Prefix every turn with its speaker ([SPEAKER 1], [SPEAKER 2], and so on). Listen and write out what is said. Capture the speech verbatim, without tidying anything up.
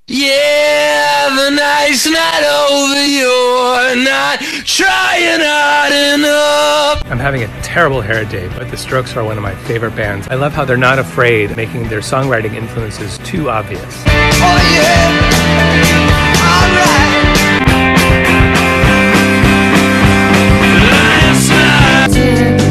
[SPEAKER 1] Yeah, the night's not over, you're not trying hard enough.
[SPEAKER 2] I'm having a terrible hair day, but the Strokes are one of my favorite bands. I love how they're not afraid of making their songwriting influences too obvious.
[SPEAKER 1] Oh yeah, alright. Last night